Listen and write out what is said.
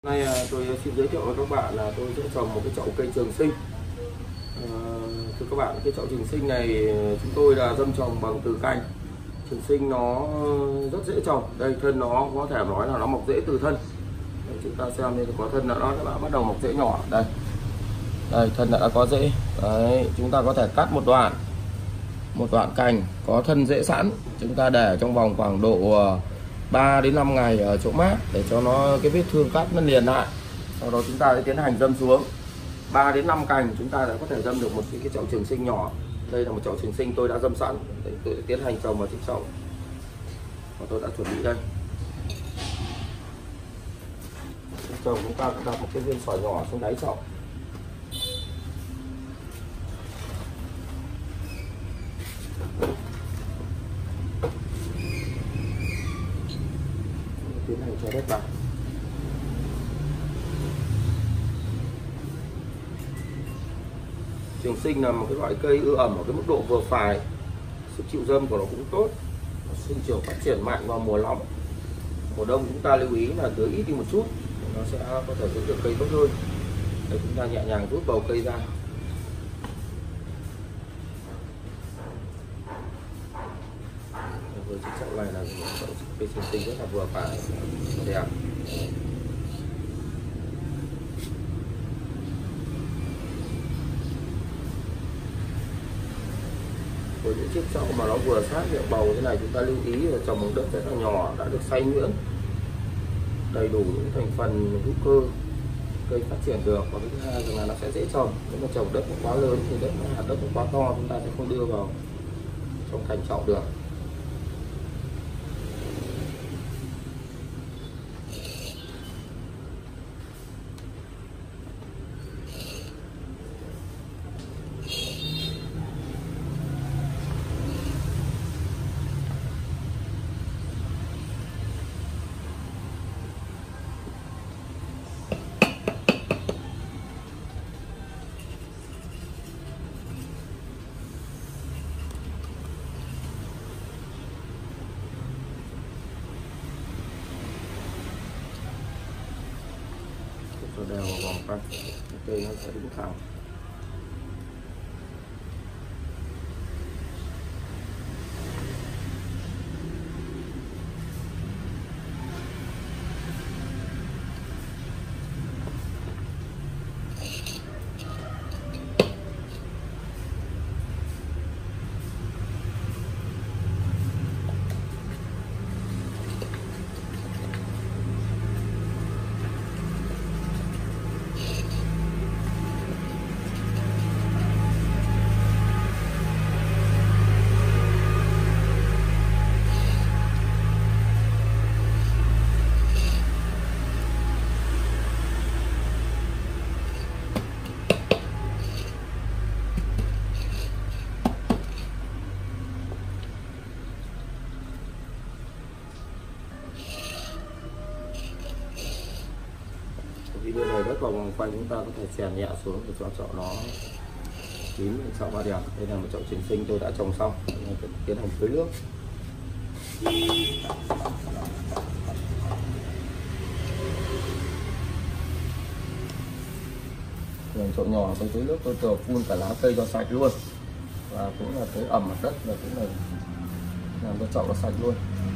Nay tôi xin giới thiệu với các bạn là tôi sẽ trồng một cái chậu cây trường sinh. Thưa các bạn, cái chậu trường sinh này chúng tôi là dâm trồng bằng từ canh. Trường sinh nó rất dễ trồng. Đây, thân nó có thể nói là nó mọc rễ từ thân. Đây, chúng ta xem đây, có thân là nó đã bắt đầu mọc rễ nhỏ. Đây, thân đã có rễ. Đấy, chúng ta có thể cắt một đoạn cành có thân rễ sẵn, chúng ta để trong vòng khoảng độ 3 đến 5 ngày ở chỗ mát để cho nó cái vết thương cắt nó liền lại. Sau đó chúng ta sẽ tiến hành dâm xuống 3 đến 5 cành, chúng ta đã có thể dâm được một cái chậu trường sinh nhỏ. Đây là một chậu trường sinh tôi đã dâm sẵn, tôi sẽ tiến hành trồng vào chiếc chậu và tôi đã chuẩn bị đây. Trồng chúng ta đặt một cái viên sỏi nhỏ xuống đáy chậu. Tiến hành cho đất vào. Trường sinh là một cái loại cây ưa ẩm ở cái mức độ vừa phải, sức chịu dâm của nó cũng tốt, sinh trưởng phát triển mạnh vào mùa nóng. Mùa đông chúng ta lưu ý là tưới ít đi một chút, nó sẽ có thể giữ được cây tốt hơn. Để chúng ta nhẹ nhàng rút bầu cây ra. Với chiếc chậu này là cây trường sinh rất là vừa phải, đẹp. Với những chiếc chậu mà nó vừa sát miệng bầu thế này, chúng ta lưu ý là trồng bằng đất rất là nhỏ, đã được xay nhuyễn, đầy đủ những thành phần hữu cơ, cây phát triển được. Và cái thứ hai là nó sẽ dễ trồng. Nếu mà trồng đất nó quá lớn thì hạt đất nó quá to, chúng ta sẽ không đưa vào trong thành chậu được. Rồi đều vào vòng quanh, cây nó sẽ đứng thẳng. Video này đất vào vòng quanh, chúng ta có thể chèn nhẹ xuống để cho chậu nó kín, chậu ba đẹp. Đây là một chậu trường sinh tôi đã trồng xong, tiến hành tưới nước. Chậu nhỏ tôi tưới nước, tôi phun cả lá cây cho sạch luôn, và cũng là tưới ẩm mặt đất, và cũng là làm cho chậu nó sạch luôn.